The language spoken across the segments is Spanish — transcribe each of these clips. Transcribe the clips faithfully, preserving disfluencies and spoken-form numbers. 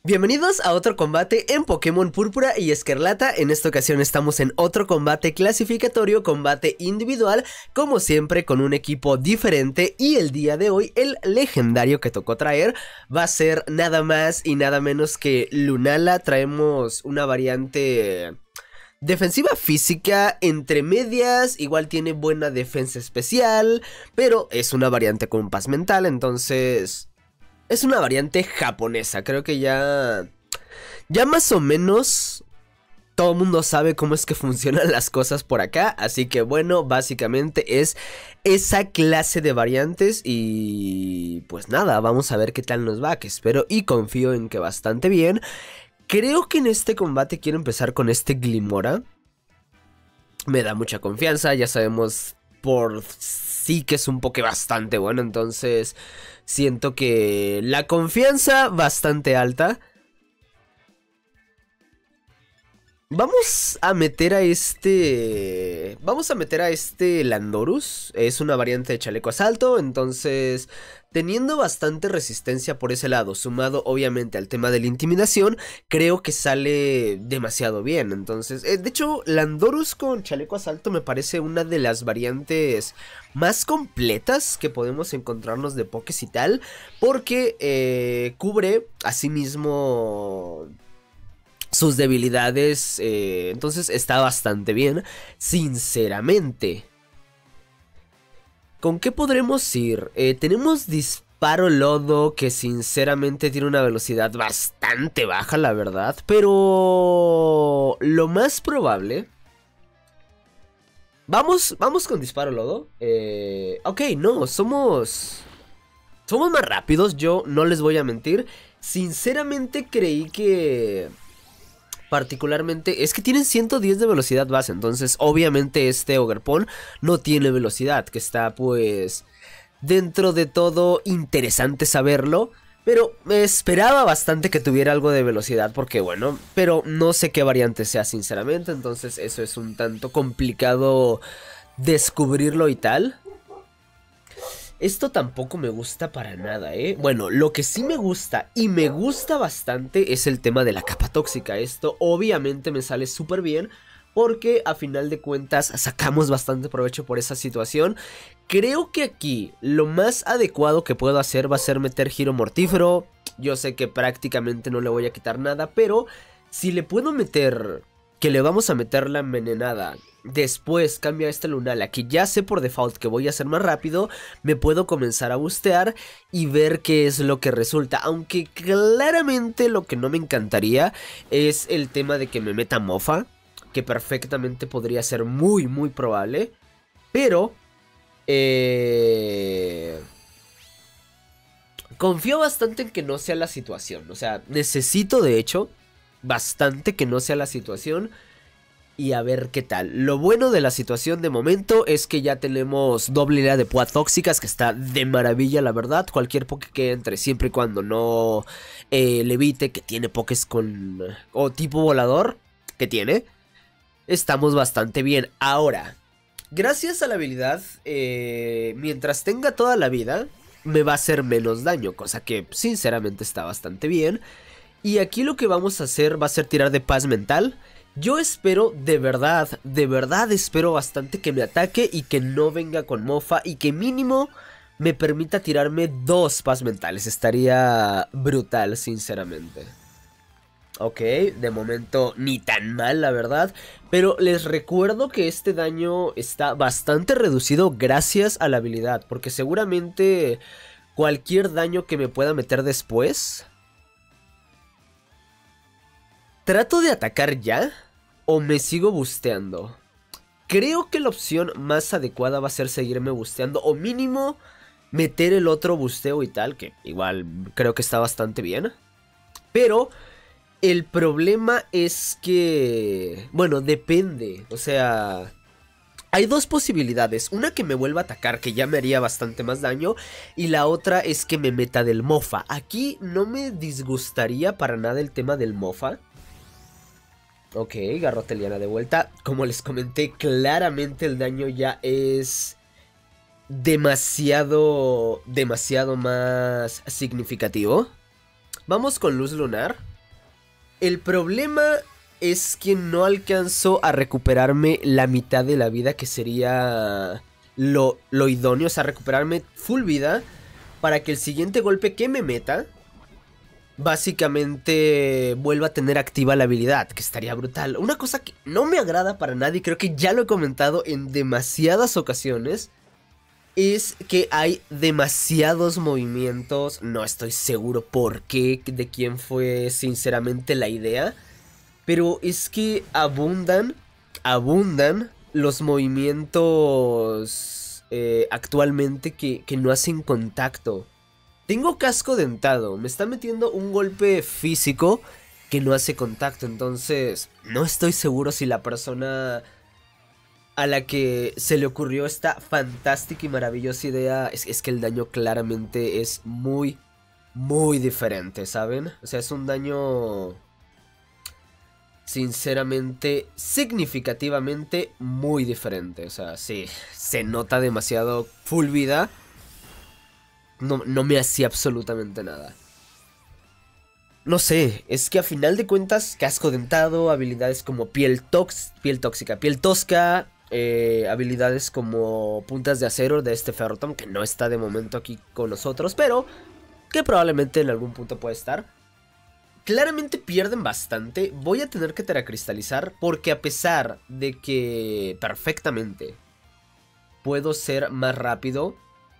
Bienvenidos a otro combate en Pokémon Púrpura y Escarlata. En esta ocasión estamos en otro combate clasificatorio, combate individual, como siempre con un equipo diferente. Y el día de hoy el legendario que tocó traer va a ser nada más y nada menos que Lunala. Traemos una variante defensiva física entre medias, igual tiene buena defensa especial, pero es una variante con paz mental, entonces es una variante japonesa. Creo que ya, ya más o menos todo el mundo sabe cómo es que funcionan las cosas por acá. Así que bueno, básicamente es esa clase de variantes. Y pues nada, vamos a ver qué tal nos va, que espero y confío en que bastante bien. Creo que en este combate quiero empezar con este Glimmora. Me da mucha confianza, ya sabemos por sí que es un Poké bastante bueno, entonces siento que la confianza bastante alta. Vamos a meter a este... Vamos a meter a este Landorus. Es una variante de chaleco asalto, entonces teniendo bastante resistencia por ese lado, sumado obviamente al tema de la intimidación, creo que sale demasiado bien. Entonces, eh, de hecho, Landorus con chaleco asalto me parece una de las variantes más completas que podemos encontrarnos de Pokés y tal, porque eh, cubre asimismo sus debilidades, eh, entonces está bastante bien, sinceramente. ¿Con qué podremos ir? Eh, tenemos Disparo Lodo, que sinceramente tiene una velocidad bastante baja, la verdad, pero lo más probable... Vamos, vamos con Disparo Lodo. Eh, ok, no, somos... Somos más rápidos, yo no les voy a mentir. Sinceramente creí que... Particularmente, es que tienen ciento diez de velocidad base, entonces obviamente este Ogerpon no tiene velocidad, que está pues dentro de todo interesante saberlo, pero me esperaba bastante que tuviera algo de velocidad porque bueno, pero no sé qué variante sea sinceramente, entonces eso es un tanto complicado descubrirlo y tal. Esto tampoco me gusta para nada, ¿eh? Bueno, lo que sí me gusta, y me gusta bastante, es el tema de la capa tóxica. Esto obviamente me sale súper bien, porque a final de cuentas sacamos bastante provecho por esa situación. Creo que aquí lo más adecuado que puedo hacer va a ser meter giro mortífero. Yo sé que prácticamente no le voy a quitar nada, pero si le puedo meter... que le vamos a meter la envenenada, después cambia a esta Lunala, que ya sé por default que voy a hacer más rápido, me puedo comenzar a bustear y ver qué es lo que resulta. Aunque claramente lo que no me encantaría es el tema de que me meta mofa, que perfectamente podría ser muy muy probable, pero eh... confío bastante en que no sea la situación. O sea, necesito de hecho bastante que no sea la situación. Y a ver qué tal. Lo bueno de la situación de momento es que ya tenemos doble idea de Púa tóxicas, que está de maravilla, la verdad. Cualquier Poké que entre, siempre y cuando no eh, levite, que tiene Pokés con... o tipo volador, que tiene, estamos bastante bien. Ahora, gracias a la habilidad, eh, mientras tenga toda la vida, me va a hacer menos daño, cosa que sinceramente está bastante bien. Y aquí lo que vamos a hacer va a ser tirar de paz mental. Yo espero, de verdad, de verdad espero bastante que me ataque y que no venga con mofa y que mínimo me permita tirarme dos paz mentales. Estaría brutal, sinceramente. Ok, de momento ni tan mal, la verdad. Pero les recuerdo que este daño está bastante reducido gracias a la habilidad, porque seguramente cualquier daño que me pueda meter después... ¿Trato de atacar ya? ¿O me sigo busteando? Creo que la opción más adecuada va a ser seguirme busteando. O mínimo meter el otro busteo y tal, que igual creo que está bastante bien. Pero el problema es que... bueno, depende. O sea... hay dos posibilidades. Una que me vuelva a atacar, que ya me haría bastante más daño. Y la otra es que me meta del mofa. Aquí no me disgustaría para nada el tema del mofa. Ok, garrote liana de vuelta. Como les comenté, claramente el daño ya es demasiado, demasiado más significativo. Vamos con luz lunar. El problema es que no alcanzo a recuperarme la mitad de la vida, que sería lo, lo idóneo. O sea, recuperarme full vida para que el siguiente golpe que me meta básicamente vuelva a tener activa la habilidad, que estaría brutal. Una cosa que no me agrada para nada, y creo que ya lo he comentado en demasiadas ocasiones, es que hay demasiados movimientos. No estoy seguro por qué, de quién fue sinceramente la idea, pero es que abundan, abundan los movimientos eh, actualmente que, que no hacen contacto. Tengo casco dentado, me está metiendo un golpe físico que no hace contacto, entonces no estoy seguro si la persona a la que se le ocurrió esta fantástica y maravillosa idea es, es que el daño claramente es muy, muy diferente, ¿saben? O sea, es un daño sinceramente, significativamente muy diferente. O sea, sí, se nota demasiado full vida. No, no me hacía absolutamente nada. No sé, es que a final de cuentas, casco dentado, habilidades como piel, tox, piel tóxica, piel tosca, eh, habilidades como puntas de acero de este Ferrotom, que no está de momento aquí con nosotros, pero que probablemente en algún punto puede estar. Claramente pierden bastante. Voy a tener que teracristalizar, porque a pesar de que perfectamente puedo ser más rápido,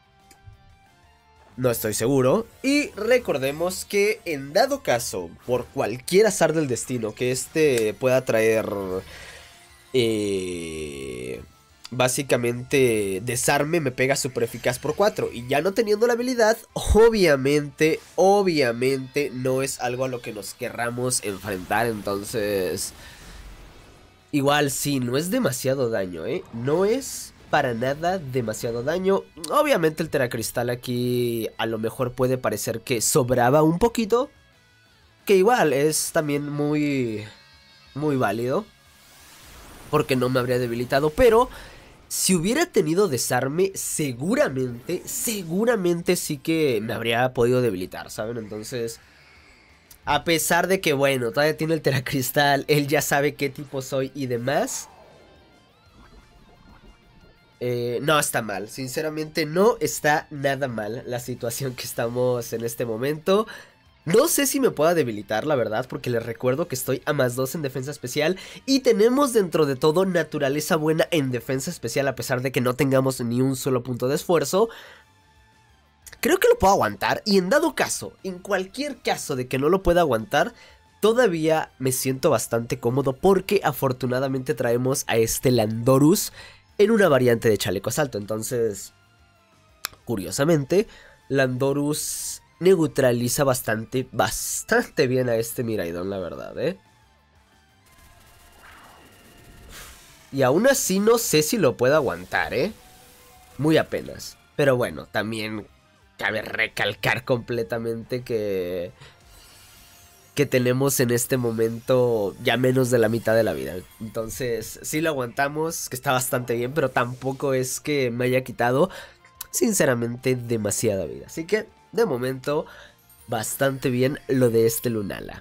no estoy seguro. Y recordemos que en dado caso, por cualquier azar del destino, que este pueda traer eh, básicamente desarme, me pega super eficaz por cuatro. Y ya no teniendo la habilidad, obviamente, obviamente no es algo a lo que nos querramos enfrentar. Entonces, igual sí, no es demasiado daño, ¿eh? No es para nada demasiado daño. Obviamente el teracristal aquí a lo mejor puede parecer que sobraba un poquito, que igual es también muy, muy válido, porque no me habría debilitado. Pero si hubiera tenido desarme, seguramente, seguramente sí que me habría podido debilitar, ¿saben? Entonces, a pesar de que, bueno, todavía tiene el teracristal, él ya sabe qué tipo soy y demás, Eh, no está mal, sinceramente no está nada mal la situación que estamos en este momento. No sé si me pueda debilitar, la verdad, porque les recuerdo que estoy a más dos en defensa especial y tenemos dentro de todo naturaleza buena en defensa especial, a pesar de que no tengamos ni un solo punto de esfuerzo. Creo que lo puedo aguantar, y en dado caso, en cualquier caso de que no lo pueda aguantar, todavía me siento bastante cómodo, porque afortunadamente traemos a este Landorus en una variante de chaleco asalto. Entonces, curiosamente, Landorus neutraliza bastante, bastante bien a este Miraidon, la verdad, ¿eh? Y aún así no sé si lo puedo aguantar, ¿eh? Muy apenas. Pero bueno, también cabe recalcar completamente que que tenemos en este momento ya menos de la mitad de la vida. Entonces, sí lo aguantamos, que está bastante bien, pero tampoco es que me haya quitado, sinceramente, demasiada vida. Así que, de momento, bastante bien lo de este Lunala.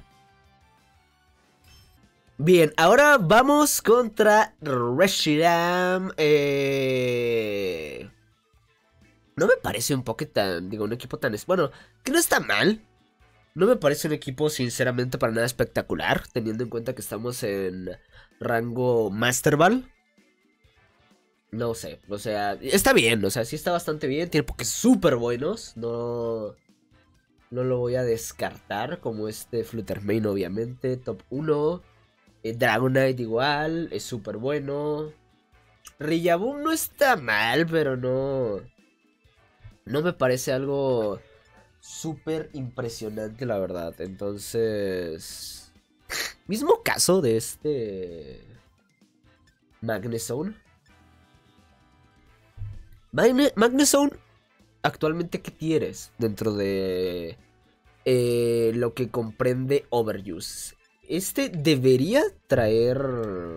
Bien, ahora vamos contra Reshiram. Eh... No me parece un poco tan, digo, un equipo tan... Bueno, que no está mal. No me parece un equipo sinceramente para nada espectacular, teniendo en cuenta que estamos en rango Master Ball. No sé, o sea, está bien, o sea, sí está bastante bien, tiene Pokés súper buenos, no, no lo voy a descartar, como este Fluttermane obviamente, top uno, eh, Dragonite igual, es súper bueno, Rillaboom no está mal, pero no, no me parece algo súper impresionante, la verdad. Entonces, mismo caso de este Magnezone. Magne Magnezone, actualmente, ¿qué tienes dentro de eh, lo que comprende Overuse? Este debería traer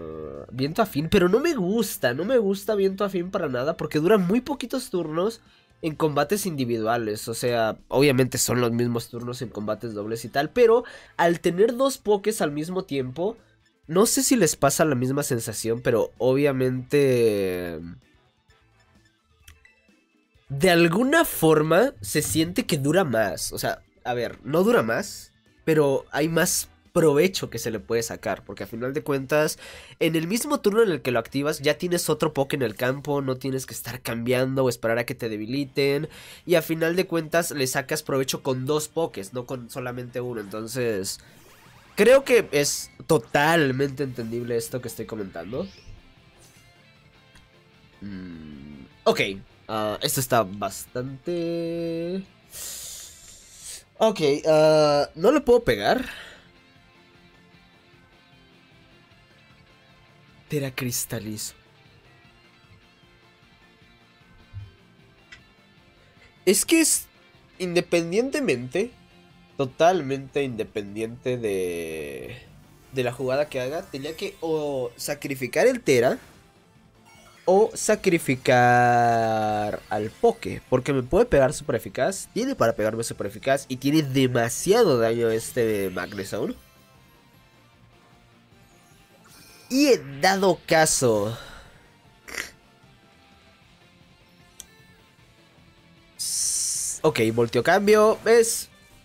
Viento Afín, pero no me gusta, no me gusta Viento Afín para nada, porque dura muy poquitos turnos en combates individuales. O sea, obviamente son los mismos turnos en combates dobles y tal, pero al tener dos pokés al mismo tiempo, no sé si les pasa la misma sensación, pero obviamente de alguna forma se siente que dura más. O sea, a ver, no dura más, pero hay más provecho que se le puede sacar, porque a final de cuentas, en el mismo turno en el que lo activas, ya tienes otro poke en el campo, no tienes que estar cambiando o esperar a que te debiliten, y a final de cuentas le sacas provecho con dos pokés, no con solamente uno. Entonces, creo que es totalmente entendible esto que estoy comentando. Mm, ok, uh, esto está bastante... Ok, uh, no le puedo pegar. Teracristalizo. Es que es independientemente, totalmente independiente de, de la jugada que haga, tenía que o sacrificar el Tera o sacrificar al Poke, porque me puede pegar super eficaz, tiene para pegarme super eficaz y tiene demasiado daño este Magnezone. Y en dado caso, ok, volteo cambio, es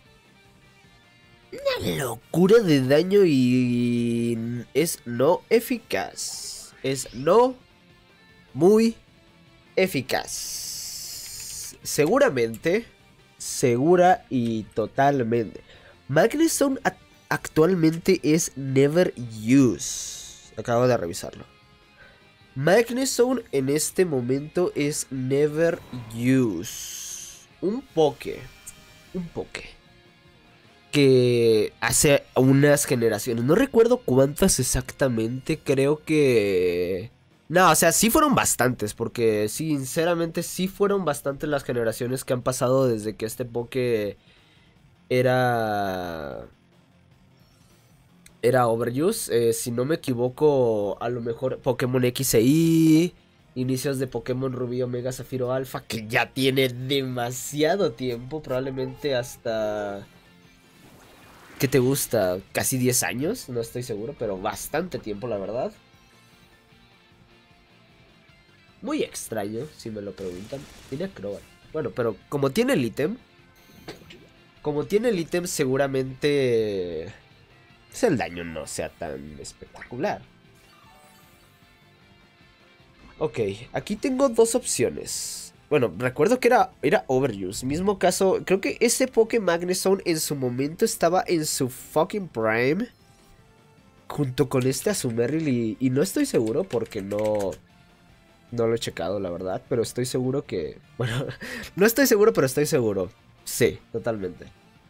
una locura de daño y es no eficaz, es no muy eficaz. Seguramente, segura y totalmente. Magnezone actualmente es Never Use. Acabo de revisarlo. Magnezone en este momento es Never Use. Un poke. Un poke. Que hace unas generaciones. No recuerdo cuántas exactamente. Creo que... No, o sea, sí fueron bastantes. Porque sinceramente sí fueron bastantes las generaciones que han pasado desde que este poke era... Era Overuse, eh, si no me equivoco, a lo mejor Pokémon X e Y, inicios de Pokémon Rubí, Omega, Zafiro, Alpha, que ya tiene demasiado tiempo, probablemente hasta... ¿Qué te gusta? ¿Casi diez años? No estoy seguro, pero bastante tiempo, la verdad. Muy extraño, si me lo preguntan. Tiene Crobat. Bueno, pero como tiene el ítem... Como tiene el ítem, seguramente... el daño no sea tan espectacular. Ok, aquí tengo dos opciones. Bueno, recuerdo que era, era Overuse. Mismo caso, creo que ese Poké Magnezone en su momento estaba en su fucking prime. Junto con este Azumarill y, y no estoy seguro porque no... No lo he checado, la verdad. Pero estoy seguro que... Bueno, no estoy seguro, pero estoy seguro. Sí, totalmente.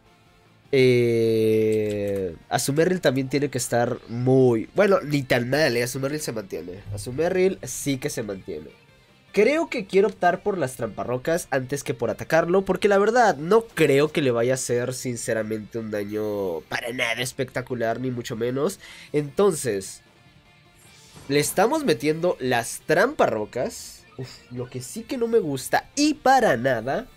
Eh, Azumarill también tiene que estar muy... Bueno, ni tan mal, ¿eh? Azumarill se mantiene. Azumarill sí que se mantiene. Creo que quiero optar por las tramparrocas antes que por atacarlo, porque la verdad no creo que le vaya a hacer sinceramente un daño para nada espectacular, ni mucho menos. Entonces, le estamos metiendo las tramparrocas. Uf, lo que sí que no me gusta y para nada,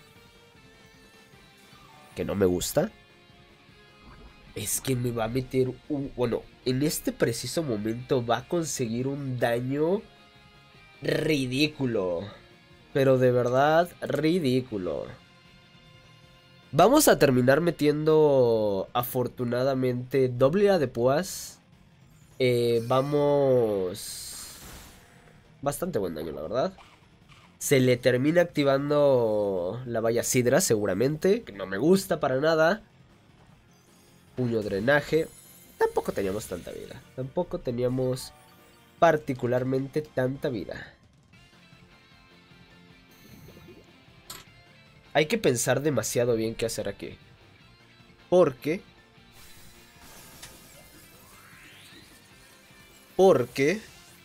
que no me gusta, es que me va a meter un... Bueno, en este preciso momento va a conseguir un daño ridículo. Pero de verdad, ridículo. Vamos a terminar metiendo, afortunadamente, doble A de púas. Eh, vamos... Bastante buen daño, la verdad. Se le termina activando la valla Sidra, seguramente. Que no me gusta para nada. Puño drenaje. Tampoco teníamos tanta vida. Tampoco teníamos particularmente tanta vida. Hay que pensar demasiado bien qué hacer aquí. Porque... Porque...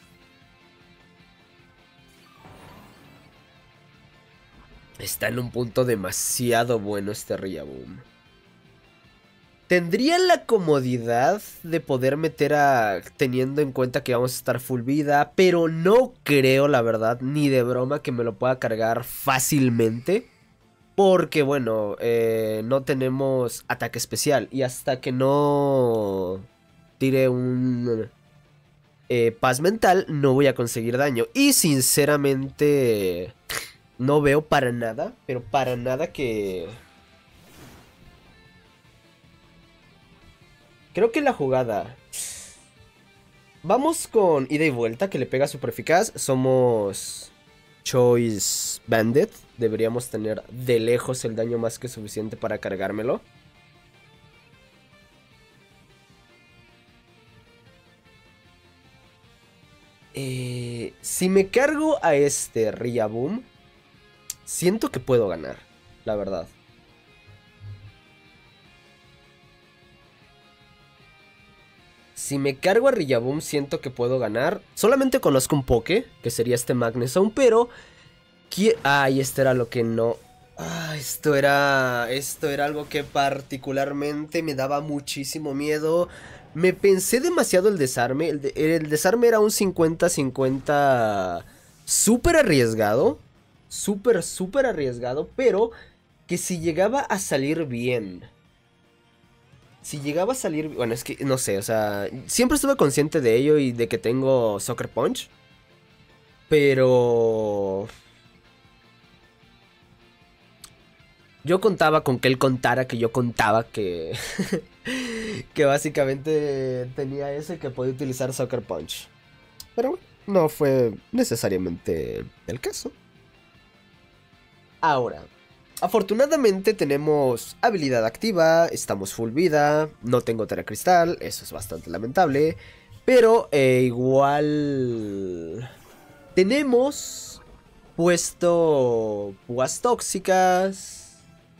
Está en un punto demasiado bueno este Rillaboom. Tendría la comodidad de poder meter a... Teniendo en cuenta que vamos a estar full vida. Pero no creo, la verdad, ni de broma que me lo pueda cargar fácilmente. Porque bueno, eh, no tenemos ataque especial. Y hasta que no tire un eh, paz mental, no voy a conseguir daño. Y sinceramente no veo para nada, pero para nada que... Creo que la jugada... Vamos con ida y vuelta, que le pega super eficaz. Somos Choice Bandit. Deberíamos tener de lejos el daño más que suficiente para cargármelo. Eh, si me cargo a este Rillaboom, siento que puedo ganar, la verdad. Si me cargo a Rillaboom, siento que puedo ganar. Solamente conozco un Poké, que sería este Magnezone, pero... Ay, esto era lo que no... Ah, esto era... Esto era algo que particularmente me daba muchísimo miedo. Me pensé demasiado el desarme. El, de... el desarme era un cincuenta cincuenta... Súper arriesgado. Súper, súper arriesgado. Pero que si llegaba a salir bien... Si llegaba a salir... Bueno, es que no sé, o sea... Siempre estuve consciente de ello y de que tengo Sucker Punch. Pero... Yo contaba con que él contara que yo contaba que... que básicamente tenía ese que podía utilizar Sucker Punch. Pero bueno, no fue necesariamente el caso. Ahora... Afortunadamente tenemos habilidad activa, estamos full vida, no tengo Tera Cristal, eso es bastante lamentable. Pero eh, igual tenemos puesto púas tóxicas,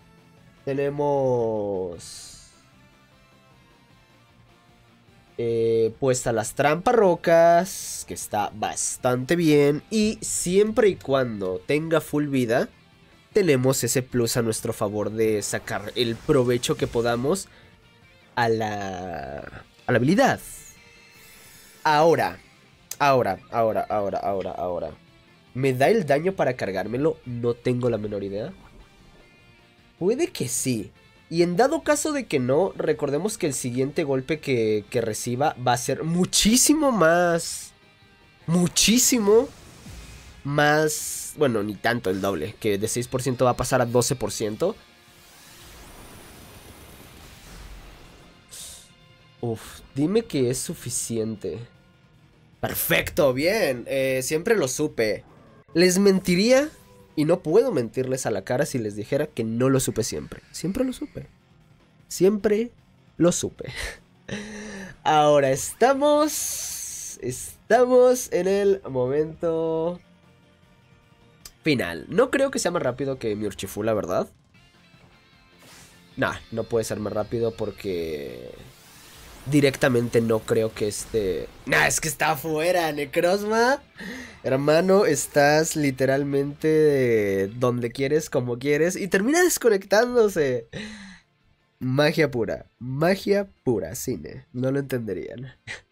tenemos eh, puesta las trampas rocas, que está bastante bien. Y siempre y cuando tenga full vida... Tenemos ese plus a nuestro favor de sacar el provecho que podamos a la, a la habilidad. Ahora, ahora, ahora, ahora, ahora, ahora. ¿Me da el daño para cargármelo? No tengo la menor idea. Puede que sí. Y en dado caso de que no, recordemos que el siguiente golpe que, que reciba va a ser muchísimo más... Muchísimo más... Bueno, ni tanto el doble, que de seis por ciento va a pasar a doce por ciento. Uf, dime que es suficiente. Perfecto, bien, eh, siempre lo supe. Les mentiría y no puedo mentirles a la cara si les dijera que no lo supe siempre. Siempre lo supe. Siempre lo supe. Ahora estamos... Estamos en el momento... final. No creo que sea más rápido que mi Urshifu, la verdad. Nah, no puede ser más rápido porque... Directamente no creo que este... Nah, es que está afuera, Necrozma. Hermano, estás literalmente donde quieres, como quieres. Y termina desconectándose. Magia pura. Magia pura, cine. No lo entenderían.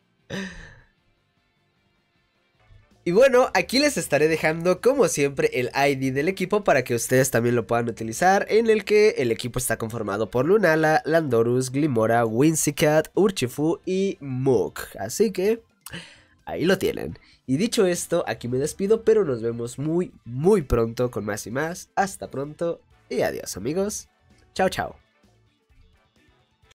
Y bueno, aquí les estaré dejando como siempre el I D del equipo para que ustedes también lo puedan utilizar, en el que el equipo está conformado por Lunala, Landorus, Glimmora, Whimsicott, Urshifu y Muk. Así que ahí lo tienen. Y dicho esto, aquí me despido, pero nos vemos muy muy pronto con más y más. Hasta pronto y adiós amigos. Chao chao.